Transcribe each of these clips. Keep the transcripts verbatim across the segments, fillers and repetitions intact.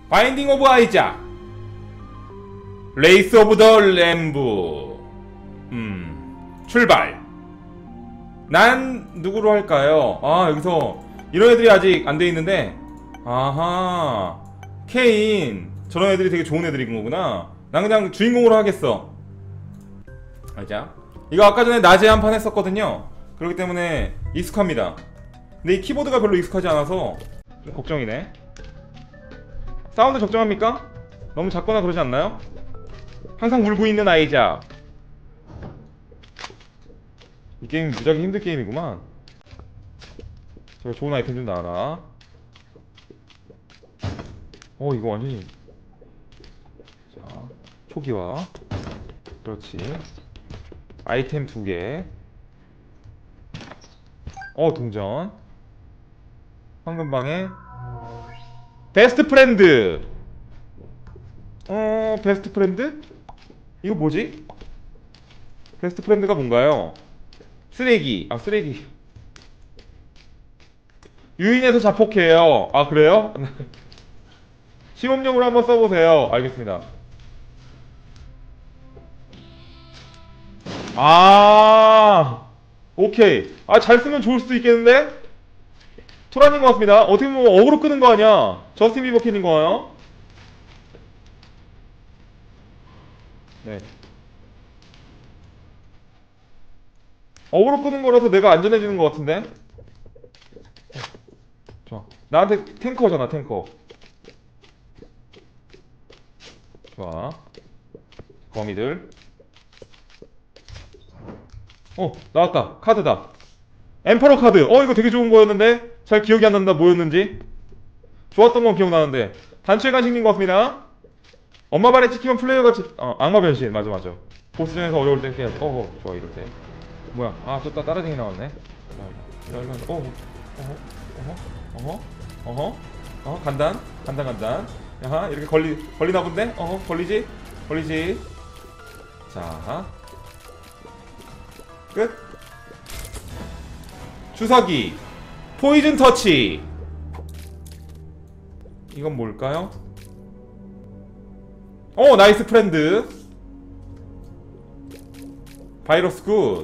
바인딩 오브 아이작, 레이스 오브 더 램브. 음 출발. 난 누구로 할까요? 아, 여기서 이런 애들이 아직 안 돼 있는데. 아하, 케인. 저런 애들이 되게 좋은 애들인 거구나. 난 그냥 주인공으로 하겠어. 알자. 이거 아까 전에 낮에 한 판 했었거든요. 그렇기 때문에 익숙합니다. 근데 이 키보드가 별로 익숙하지 않아서 좀 걱정이네. 사운드 적정합니까? 너무 작거나 그러지 않나요? 항상 울고 있는 아이자. 이 게임 무지하게 힘든 게임이구만. 제가 좋은 아이템 좀 나와라. 어, 이거 완전히. 자, 초기화. 그렇지. 아이템 두 개. 어, 동전. 황금방에 베스트 프렌드. 어, 베스트 프렌드? 이거 뭐지? 베스트 프렌드가 뭔가요? 쓰레기. 아, 쓰레기. 유인해서 자폭해요. 아, 그래요? 시험용으로 한번 써보세요. 알겠습니다. 아, 오케이. 아, 잘 쓰면 좋을 수도 있겠는데? 투란인 것 같습니다. 어떻게 보면 어그로 끄는 거 아니야? 저스틴 비버 캔인 거예요? 네. 어그로 끄는 거라서 내가 안전해지는 것 같은데? 좋아. 나한테 탱커잖아, 탱커. 좋아. 거미들. 어, 나왔다. 카드다. 엠퍼러 카드. 어, 이거 되게 좋은 거였는데? 잘 기억이 안 난다, 뭐였는지. 좋았던 건 기억나는데. 단추의 간식인 것 같습니다. 엄마 발에 찍히면 플레이어가 지... 어, 악마 변신. 맞아, 맞아. 보스전에서 어려울 때 해야지. 어허, 좋아, 이럴 때. 뭐야. 아, 저 따, 따라쟁이 나왔네. 자, 일로, 일로, 어, 어허, 어허, 어허, 어허, 어허, 간단, 간단, 간단. 야하, 이렇게 걸리, 걸리나 본데? 어허, 걸리지? 걸리지? 자, 끝. 주사기. 포이즌 터치. 이건 뭘까요? 오, 나이스 프렌드. 바이러스 굿.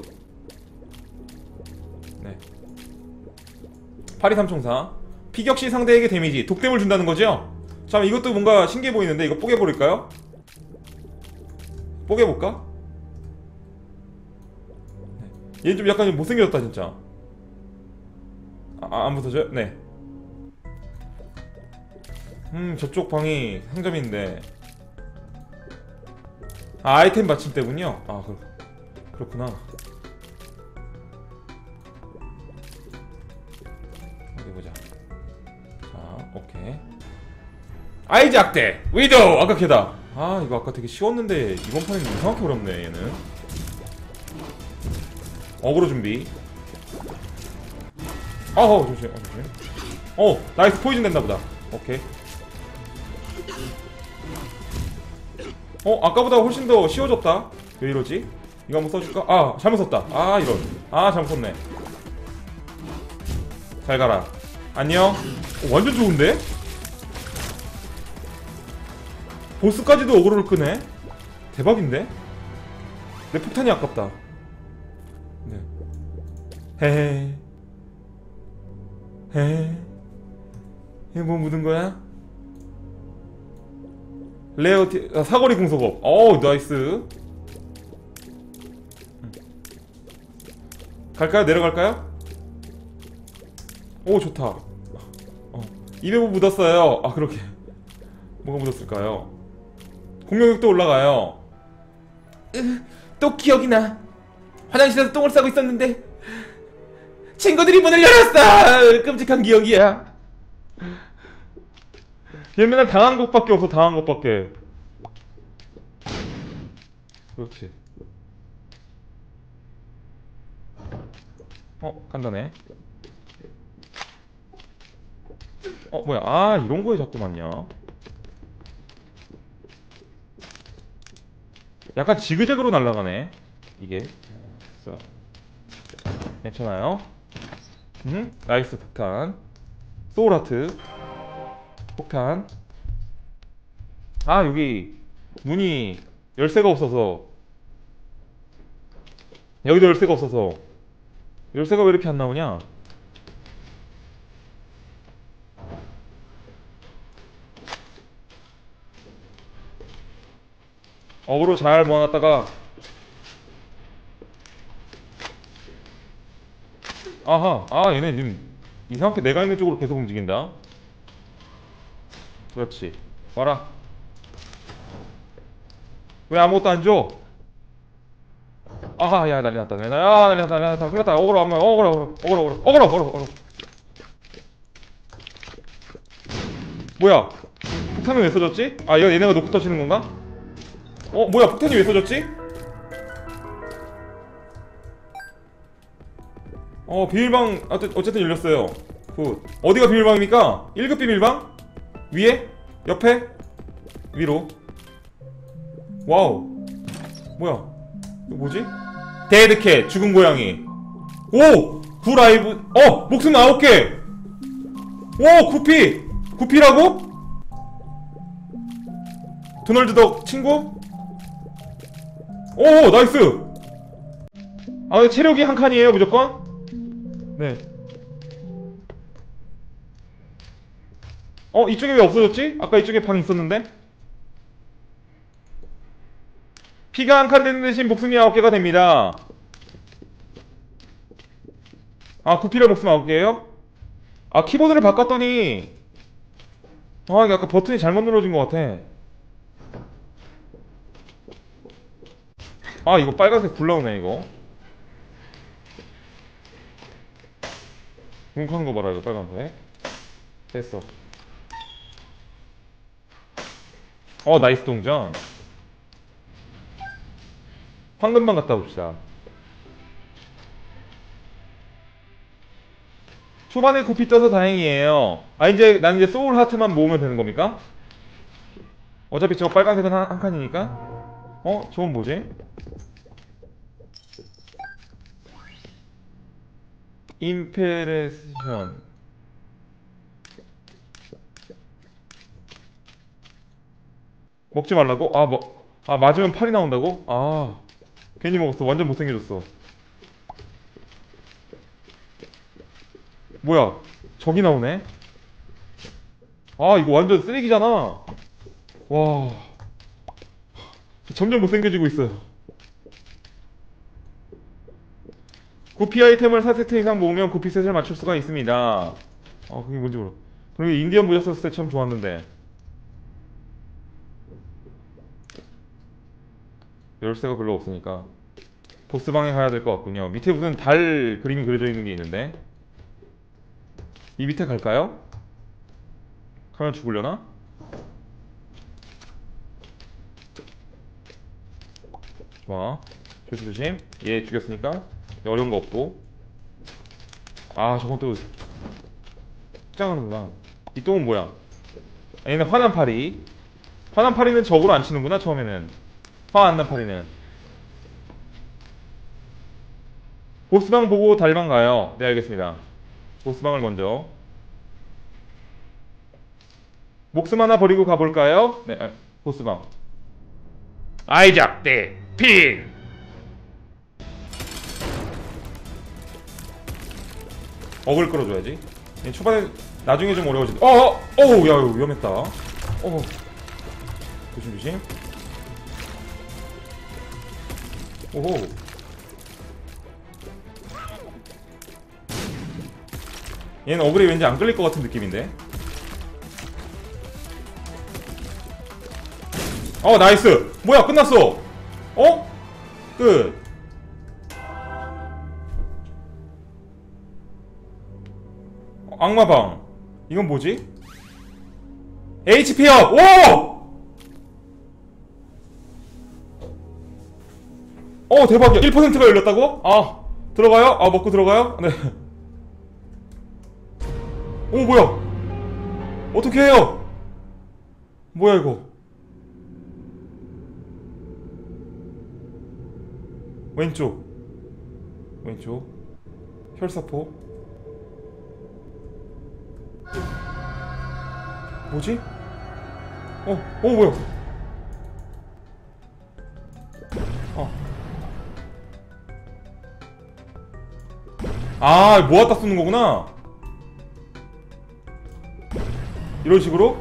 네. 파리삼총사. 피격시 상대에게 데미지, 독뎀을 준다는 거죠? 참, 이것도 뭔가 신기해 보이는데, 이거 뽀개버릴까요? 뽀개볼까? 네. 얘는 좀 약간 좀 못생겨졌다, 진짜. 아, 안 부서져요? 네. 음, 저쪽 방이 상점인데. 아, 아이템 받침대군요. 아, 그, 그렇구나. 어디 보자. 자, 오케이. 아이작 대 위도우. 아까 걔다. 아, 이거 아까 되게 쉬웠는데 이번 판에는 이상하게 어렵네. 얘는 어그로 준비. 어허, 조심. 어, 조심. 어, 나이스. 포이즌 된다 보다. 오케이. 어, 아까보다 훨씬 더 쉬워졌다. 왜 이러지? 이거 한번 써줄까? 아, 잘못 썼다. 아, 이런. 아, 잘못 썼네. 잘 가라. 안녕. 어, 완전 좋은데? 보스까지도 어그로를 끄네? 대박인데? 내 폭탄이 아깝다. 네. 헤헤. 헤헤. 이거 뭐 묻은 거야? 레어 티... 아, 사거리 공속업. 어우, 나이스. 갈까요? 내려갈까요? 오, 좋다. 어. 입에 뭐 묻었어요. 아, 그렇게. 뭐가 묻었을까요? 공격력도 올라가요. 으, 또 기억이 나. 화장실에서 똥을 싸고 있었는데 친구들이 문을 열었어. 끔찍한 기억이야. 얘 맨날 당한 것밖에 없어. 당한 것밖에. 그렇지. 어, 간단해. 어, 뭐야. 아, 이런 거에 자꾸 맞냐. 약간 지그재그로 날아가네 이게. 자, 괜찮아요. 음, 나이스 폭탄. 소울하트 폭탄. 아, 여기 문이 열쇠가 없어서. 여기도 열쇠가 없어서. 열쇠가 왜 이렇게 안 나오냐? 어그로 잘 모아놨다가. 아하, 아, 얘네 지금 이상하게 내가 있는 쪽으로 계속 움직인다. 그렇지. 와라. 왜 아무것도 안 줘? 아하, 야, 난리 났다. 난리 났다. 야, 난리 났다. 난리 났다. 큰일 났다. 어그로 안 모여. 어그로, 어그로, 어그로, 어그로, 어그로, 어그로. 뭐야? 폭탄이 왜 써졌지? 아, 이거 얘네가 놓고 터치는 건가? 어, 뭐야? 폭탄이 왜 써졌지? 어, 비밀방, 어쨌든 열렸어요. 굿. 어디가 비밀방입니까? 일 급 비밀방? 위에? 옆에? 위로? 와우. 뭐야? 이거 뭐지? 데드캣, 죽은 고양이. 오! 구라이브, 어! 목숨 아홉 개! 오! 구피! 구피라고? 도널드 덕 친구? 오! 나이스! 아, 체력이 한 칸이에요, 무조건? 네. 어, 이쪽에 왜 없어졌지? 아까 이쪽에 방 있었는데? 피가 한 칸 되는 대신 목숨이 아홉 개가 됩니다. 아, 구피라 목숨 아홉 개예요? 아, 키보드를 바꿨더니 아, 이게 아까 버튼이 잘못 눌러진 것 같아. 아, 이거 빨간색 불 나오네, 이거. 뭉크한 거 봐라, 이거 빨간색. 됐어. 어, 나이스 동전. 황금방 갔다 봅시다. 초반에 구피 떠서 다행이에요. 아, 이제 난 이제 소울 하트만 모으면 되는 겁니까? 어차피 저거 빨간색은 한, 한 칸이니까. 어? 저건 뭐지? 임페레션. 먹지 말라고? 아, 뭐, 아, 맞으면 팔이 나온다고? 아, 괜히 먹었어. 완전 못생겨졌어. 뭐야, 저기 나오네? 아, 이거 완전 쓰레기잖아. 와, 점점 못생겨지고 있어요. 구피 아이템을 사 세트 이상 모으면 구피 셋을 맞출 수가 있습니다. 아, 그게 뭔지 모르. 그럼 이게 인디언 모자 썼을 때 참 좋았는데. 열쇠가 별로 없으니까 보스방에 가야 될 것 같군요. 밑에 무슨 달 그림이 그려져 있는 게 있는데. 이 밑에 갈까요? 가면 죽으려나? 좋아. 조심조심. 얘 죽였으니까 어려운 거 없고. 아, 저건 또 특장하는구나. 이 똥은 뭐야? 얘는 화난 파리. 화난 파리는 적으로 안 치는구나, 처음에는. 화 안 난 파리는. 보스방 보고 달방 가요. 네, 알겠습니다. 보스방을 먼저. 목숨 하나 버리고 가볼까요? 네, 아, 보스방. 아이작 대 핀. 어글 끌어줘야지. 초반에 나중에 좀 어려워지. 어, 어, 어우, 야, 위험했다. 어, 조심 조심. 오호. 얘는 어글이 왠지 안 끌릴 것 같은 느낌인데. 어, 나이스. 뭐야, 끝났어. 어? 끝. 악마방. 이건 뭐지? 에이치피 업! 오! 어, 대박이야. 일 퍼센트가 열렸다고? 아, 들어가요? 아, 먹고 들어가요? 네. 오, 뭐야? 어떻게 해요? 뭐야, 이거? 왼쪽. 왼쪽. 혈사포. 뭐지? 어, 어, 뭐야? 아, 모았다 쓰는 거구나. 이런 식으로?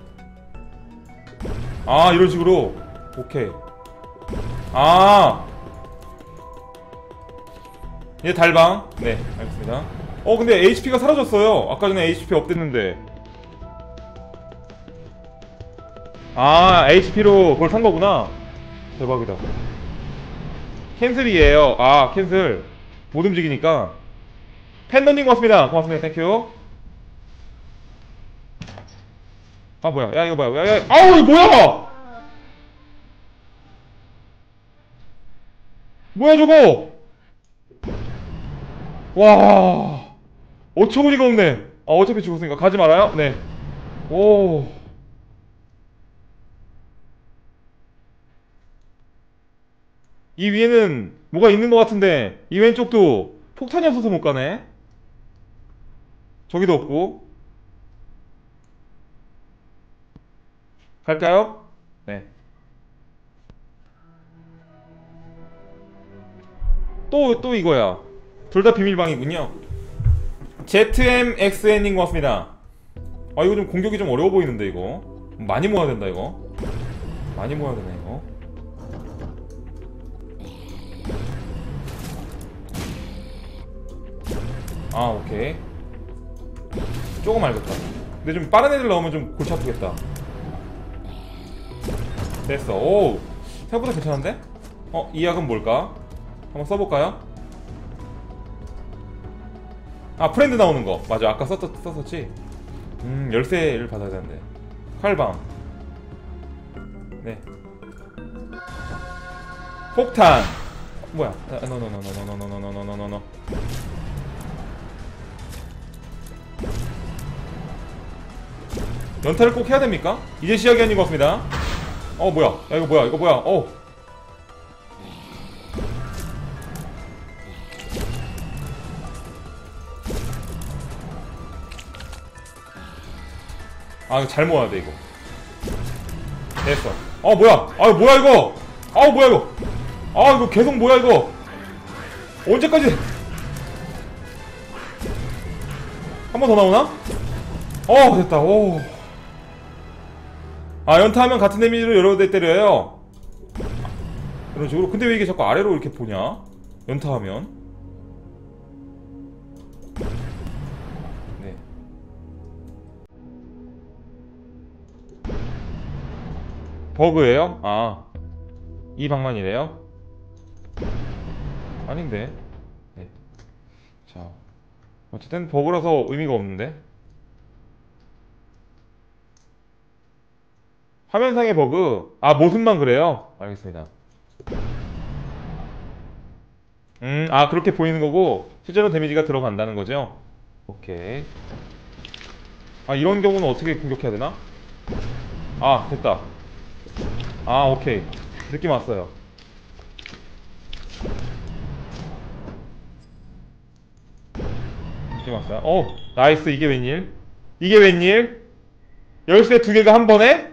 아, 이런 식으로. 오케이. 아, 이제 달방. 네, 알겠습니다. 어, 근데 에이치피가 사라졌어요. 아까 전에 에이치피 업됐는데. 아, 에이치피로 그걸 산 거구나. 대박이다. 캔슬이에요. 아, 캔슬. 못 움직이니까. 팬더님 고맙습니다. 고맙습니다. 땡큐. 아, 뭐야. 야, 이거 뭐야. 야, 야. 아우, 이거 뭐야! 뭐야, 저거! 와. 어처구니가 없네. 아, 어차피 죽었으니까 가지 말아요. 네. 오. 이 위에는 뭐가 있는 것 같은데, 이 왼쪽도 폭탄이 없어서 못 가네. 저기도 없고. 갈까요? 네. 또, 또 이거야. 둘 다 비밀방이군요. 제트엠엑스엔인 것 같습니다. 아, 이거 좀 공격이 좀 어려워 보이는데, 이거. 많이 모아야 된다, 이거. 많이 모아야 되네, 이거. 아, 오케이. 조금 알겠다. 근데 좀 빠른 애들 나오면 좀 골치 아프겠다. 됐어. 오, 생각보다 괜찮은데? 어, 이 약은 뭘까? 한번 써볼까요? 아, 프렌드 나오는 거. 맞아, 아까 썼, 썼었지? 음, 열쇠를 받아야 되는데. 칼방. 네. 폭탄. 뭐야? 노노노노노노노노노노노노노. 연타를 꼭 해야 됩니까? 이제 시작이 아닌 것 같습니다. 어, 뭐야? 야, 이거 뭐야? 이거 뭐야? 어. 아, 이거 잘 모아야 돼, 이거. 됐어. 어, 뭐야? 아, 뭐야, 이거? 아, 뭐야, 이거? 아, 이거 계속 뭐야, 이거? 언제까지? 한 번 더 나오나? 어, 됐다. 오. 아, 연타하면 같은 데미지로 여러 대 때려요. 이런 식으로. 근데 왜 이게 자꾸 아래로 이렇게 보냐? 연타하면. 네. 버그예요? 아, 이 방만이래요? 아닌데. 네. 자, 어쨌든 버그라서 의미가 없는데. 화면상의 버그. 아, 모습만 그래요? 알겠습니다. 음, 아, 그렇게 보이는 거고 실제로 데미지가 들어간다는 거죠? 오케이. 아, 이런 경우는 어떻게 공격해야 되나? 아, 됐다. 아, 오케이. 느낌 왔어요. 느낌 왔어요. 오, 나이스. 이게 웬일? 이게 웬일? 열쇠 두 개가 한 번에?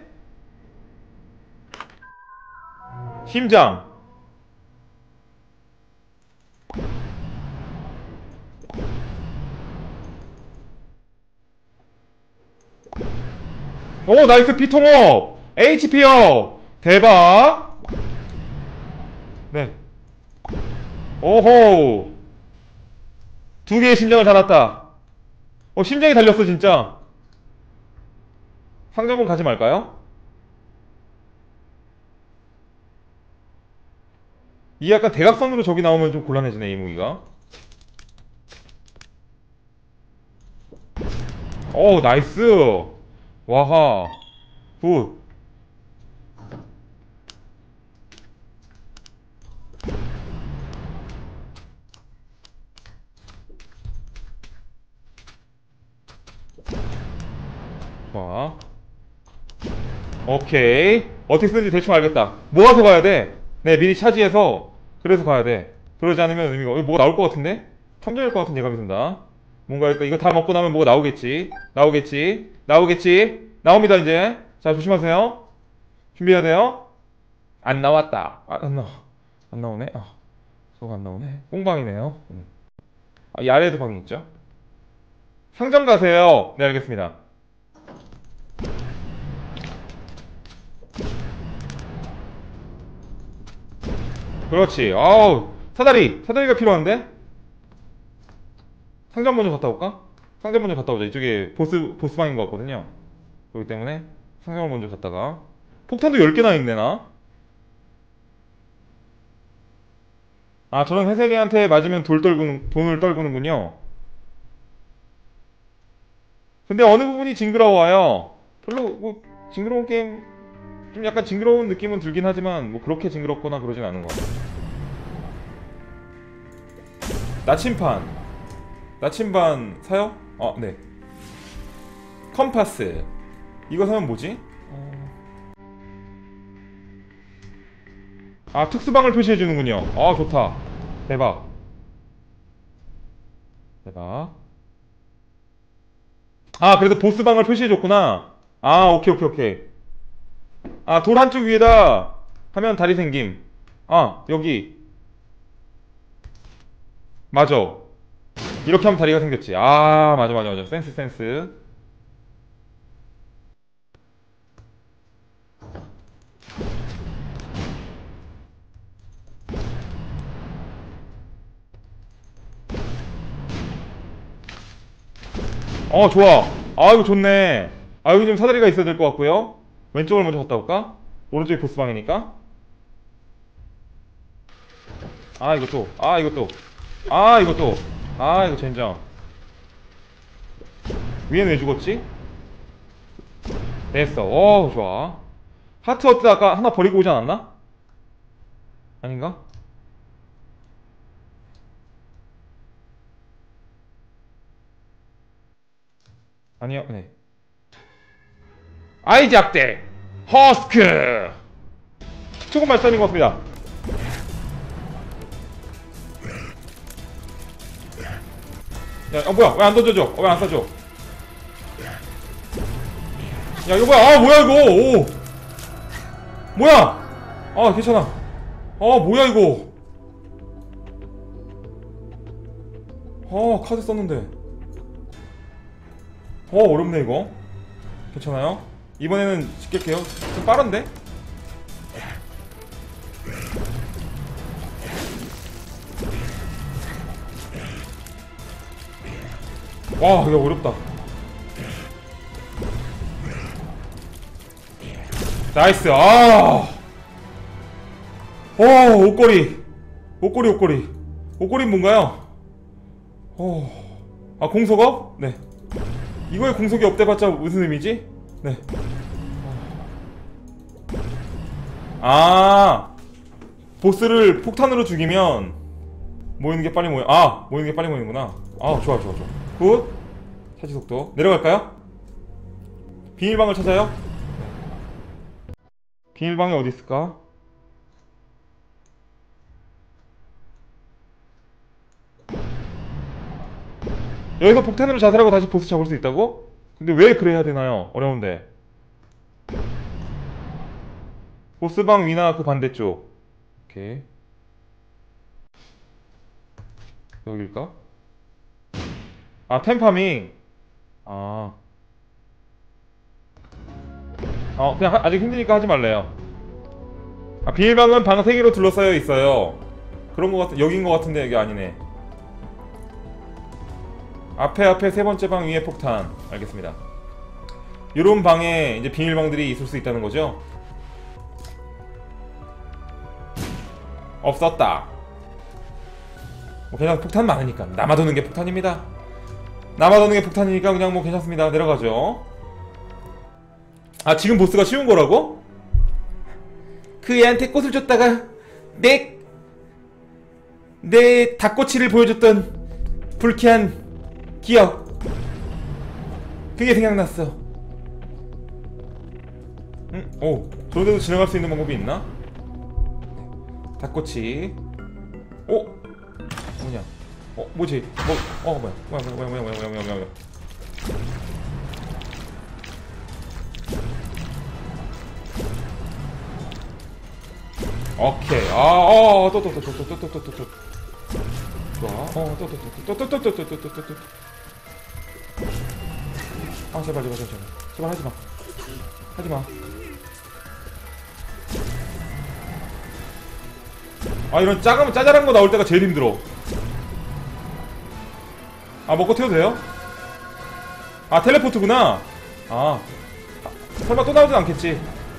심장. 오, 나이스. 피통업. 에이치피업. 대박. 네. 오호. 두 개의 심장을 달았다. 어, 심장이 달렸어, 진짜. 상점은 가지 말까요? 이 약간 대각선으로 저기 나오면 좀 곤란해지네, 이 무기가. 오, 나이스. 와하. 굿. 좋아. 오케이. 어떻게 쓰는지 대충 알겠다. 모아서 가야 돼. 네, 미리 차지해서. 그래서 가야 돼. 그러지 않으면 의미가, 어, 뭐가 나올 것 같은데? 탐정일 것 같은 예감이 든다. 뭔가, 이거 이거 다 먹고 나면 뭐가 나오겠지. 나오겠지. 나오겠지. 나옵니다, 이제. 자, 조심하세요. 준비해야 돼요. 안 나왔다. 아, 안 나와. 안 나오네. 아, 저거 안 나오네. 꽁방이네요. 음. 아, 이 아래에도 방이 있죠. 상점 가세요. 네, 알겠습니다. 그렇지. 아우, 사다리. 사다리가 필요한데? 상점 먼저 갔다 올까? 상점 먼저 갔다 오자. 이쪽에 보스, 보스방인 것 같거든요. 그렇기 때문에 상점을 먼저 갔다가. 폭탄도 열 개나 있네, 나. 아, 저런 회색이한테 맞으면 돌 떨구는, 돈을 떨구는군요. 근데 어느 부분이 징그러워요. 별로, 뭐, 징그러운 게임, 좀 약간 징그러운 느낌은 들긴 하지만, 뭐, 그렇게 징그럽거나 그러진 않은 것 같아요. 나침판. 나침반 사요? 아, 네. 컴파스. 이거 사면 뭐지? 어... 아, 특수방을 표시해주는군요. 아, 좋다. 대박. 대박. 아, 그래도 보스방을 표시해줬구나. 아, 오케이, 오케이, 오케이. 아, 돌 한쪽 위에다 하면 다리 생김. 아, 여기. 맞아. 이렇게 하면 다리가 생겼지. 아, 맞아, 맞아, 맞아. 센스, 센스. 어, 좋아. 아, 이거 좋네. 아, 여기 좀 사다리가 있어야 될 것 같고요. 왼쪽을 먼저 갔다 올까? 오른쪽이 보스방이니까. 아, 이것도. 아, 이것도. 아, 이것도. 아, 이거 젠장. 위에는 왜 죽었지? 됐어. 어, 좋아. 하트 어때? 아까 하나 버리고 오지 않았나? 아닌가? 아니요, 네. 아이작 대 허스크. 조금 말씀인 것 같습니다. 야, 어, 뭐야? 왜 안 던져줘? 어, 왜 안 쏴줘? 야, 이거 뭐야? 아, 뭐야, 이거? 오. 뭐야? 아, 괜찮아. 아, 뭐야, 이거? 아, 카드 썼는데. 어, 어렵네, 이거. 괜찮아요? 이번에는 지킬게요. 좀 빠른데? 와, 이거 어렵다. 나이스. 아. 어, 옷걸이. 옷걸이, 옷걸이. 옷걸이는 뭔가요? 어. 아, 공속업? 네. 이거에 공속이 없대봤자 무슨 의미지? 네. 아. 보스를 폭탄으로 죽이면 모이는 게 빨리 모여. 아, 모이는 게 빨리 모이는구나. 아, 좋아, 좋아, 좋아. 굿. 차지 속도. 내려갈까요? 비밀방을 찾아요? 비밀방이 어디 있을까? 여기서 폭탄으로 자살하고 다시 보스 잡을 수 있다고? 근데 왜 그래야 되나요? 어려운데. 보스방 위나 그 반대쪽. 오케이. 여길까? 아, 템파밍. 아. 어, 그냥 하, 아직 힘드니까 하지 말래요. 아, 비밀방은 방 세 개로 둘러싸여 있어요. 그런 거 같은, 여긴 거 같은데 여기 아니네. 앞에 앞에 세 번째 방 위에 폭탄. 알겠습니다. 요런 방에 이제 비밀방들이 있을 수 있다는 거죠? 없었다. 뭐 그냥 폭탄 많으니까 남아도는 게 폭탄입니다. 남아도는 게 폭탄이니까 그냥 뭐 괜찮습니다. 내려가죠. 아, 지금 보스가 쉬운 거라고? 그 애한테 꽃을 줬다가 내 내 닭꼬치를 보여줬던 불쾌한 기억, 그게 생각났어. 응? 오, 저런데도 지나갈 수 있는 방법이 있나? 닭꼬치. 오! 뭐냐? 어, 뭐지? 뭐, 어, 뭐야? 뭐야, 뭐야, 뭐야, 뭐야, 뭐야, 뭐야, 뭐야, 뭐야. 오케이. 아, 어, 또, 또, 또, 또, 또, 또, 또, 또, 또. 좋아. 어, 또, 또, 또, 또, 또, 또, 또, 또, 또, 또, 또. 아, 제발, 제발, 제발. 제발 하지 마. 하지 마. 아, 이런 짜금, 짜잘한 거 나올 때가 제일 힘들어. 아, 먹고 태워도 돼요? 아, 텔레포트구나. 아, 설마 또 나오진 않겠지.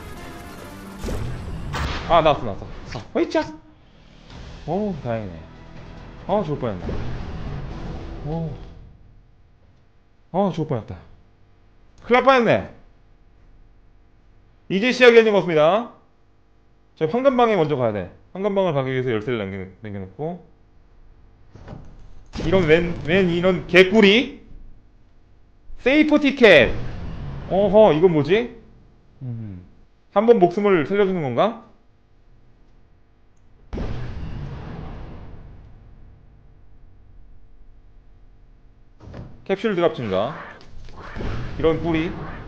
아, 나왔어, 나왔어. 아, 허이차. 오, 다행이네. 아, 죽을 뻔했네. 오, 아, 죽을 뻔했다. 큰일 날 뻔했네. 이제 시작이 되는 것 같습니다. 저희 황금방에 먼저 가야 돼. 황금방을 가기 위해서 열쇠를 남겨, 남겨놓고. 이런 웬, 웬 이런 개꿀이? 세이프 티켓. 어허, 이건 뭐지? 음. 한 번 목숨을 살려주는 건가? 캡슐 드랍 증가. 이런 꿀이.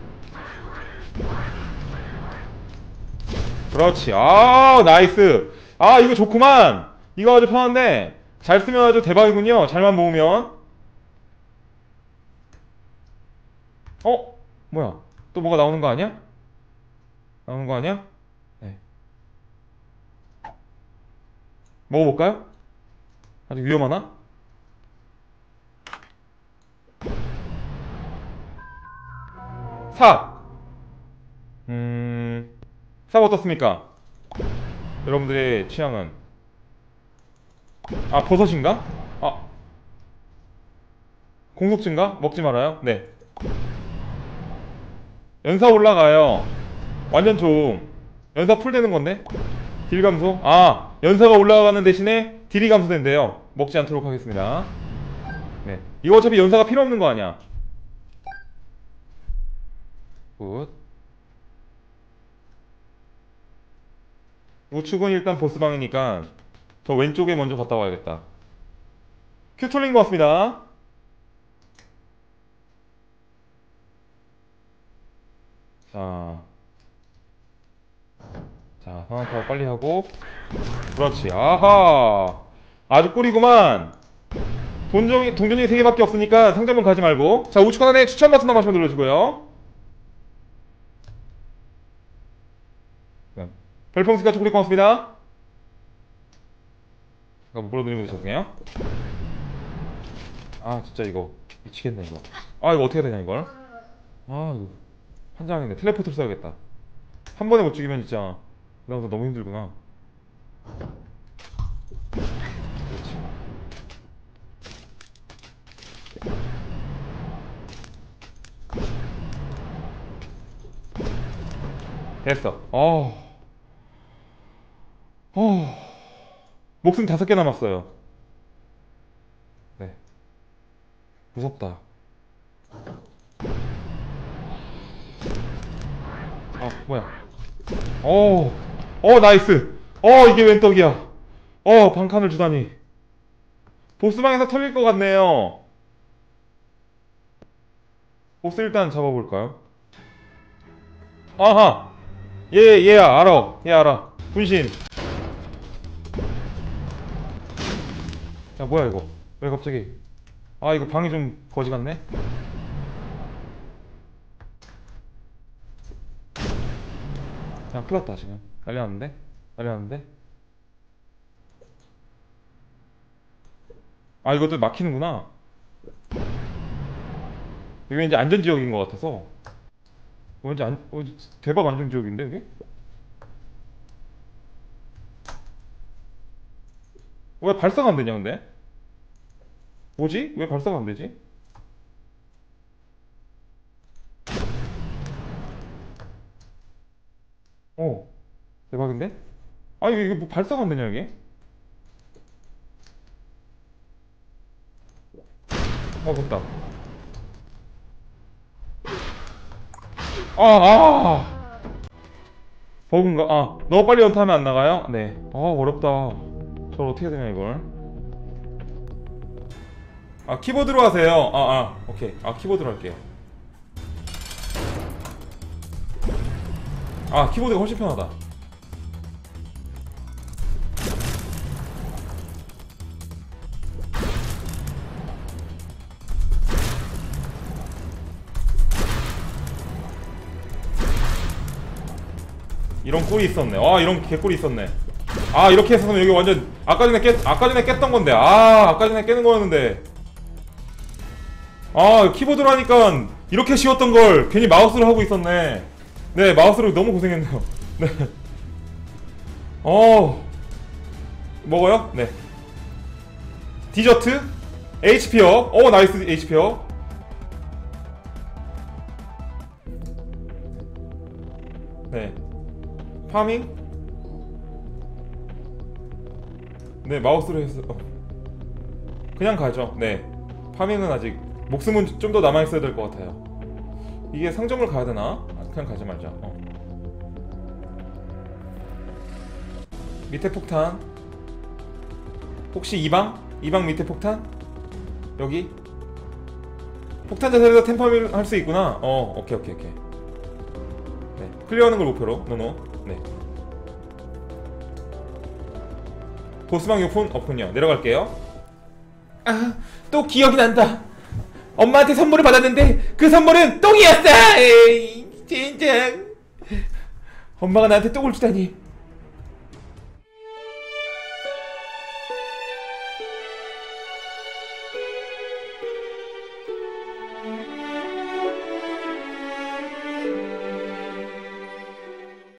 그렇지. 아, 나이스. 아, 이거 좋구만. 이거 아주 편한데 잘 쓰면 아주 대박이군요. 잘만 모으면. 어? 뭐야? 또 뭐가 나오는 거 아니야? 나오는 거 아니야? 네. 먹어볼까요? 아주 위험하나? 삽! 음... 삽 어떻습니까? 여러분들의 취향은? 아, 버섯인가? 아, 공속증가? 먹지 말아요? 네. 연사 올라가요. 완전 좋음. 연사 풀 되는 건데? 딜 감소? 아, 연사가 올라가는 대신에 딜이 감소된대요. 먹지 않도록 하겠습니다. 네. 이거 어차피 연사가 필요 없는 거 아니야. 굿. 우측은 일단 보스방이니까 저 왼쪽에 먼저 갔다 와야겠다. 큐 털린 것 같습니다. 자, 자, 상황파악 빨리 하고. 그렇지. 아하, 아주 꿀이구만. 동전이, 동전이 세 개밖에 없으니까 상점은 가지 말고. 자, 우측 하단에 추천 버튼 한 번씩 눌러주고요. 별풍스가 초콜릿 고맙습니다. 이거 못 불러드리면 죄송해요. 아, 진짜 이거 미치겠네 이거. 아, 이거 어떻게 해야 되냐 이걸. 아, 이거 환장했네. 텔레포트를 써야겠다. 한 번에 못 죽이면 진짜 그러면서 너무 힘들구나. 그렇지. 됐어. 어. 어. 목숨 다섯 개 남았어요. 네. 무섭다. 아, 뭐야. 어. 어, 나이스. 어, 이게 웬 떡이야. 어, 반칸을 주다니. 보스방에서 털릴 것 같네요. 보스 일단 잡아볼까요? 아하. 얘, 얘야, 알아. 얘 알아. 분신. 야, 뭐야, 이거. 왜 갑자기. 아, 이거 방이 좀 거지 같네? 야, 큰일 났다, 지금. 난리 났는데? 난리 났는데? 아, 이것도 막히는구나. 이게 왠지 안전지역인 것 같아서. 왠지 안, 어, 대박 안전지역인데, 이게? 왜 발사가 안 되냐, 근데? 뭐지? 왜 발사가 안 되지? 어, 대박인데? 아니, 이게 뭐 발사가 안 되냐, 이게? 어, 됐다. 아, 아! 버그인가? 아, 너무 빨리 연타하면 안 나가요? 네. 아, 어렵다. 저걸 어떻게 해야 되냐, 이걸. 아, 키보드로 하세요. 아, 아, 오케이. 아, 키보드로 할게요. 아, 키보드가 훨씬 편하다. 이런 꿀이 있었네. 아, 이런 개꿀이 있었네. 아, 이렇게 해서는 여기 완전 아까 전에 깼 아까 전에 깼던 건데. 아, 아까 전에 깨는 거였는데. 아, 키보드로 하니까 이렇게 쉬웠던 걸 괜히 마우스로 하고 있었네. 네, 마우스로 너무 고생했네요. 네. 어. 먹어요? 네. 디저트? 에이치피업. 오, 나이스 에이치피업. 네. 파밍? 네, 마우스로 해서 어. 그냥 가죠. 네. 파밍은 아직 목숨은 좀 더 남아있어야 될 것 같아요. 이게 상점을 가야 되나? 아, 그냥 가지 말자. 어. 밑에 폭탄. 혹시 이 방? 이 방 밑에 폭탄? 여기? 폭탄 자살에서 템파밍 할 수 있구나. 어, 오케이, 오케이, 오케이. 네. 클리어하는 걸 목표로. 노노. 네. 보스방 요폰 없군요. 내려갈게요. 아, 또 기억이 난다. 엄마한테 선물을 받았는데 그 선물은 똥이었어. 에이, 진짜. 엄마가 나한테 똥을 주다니.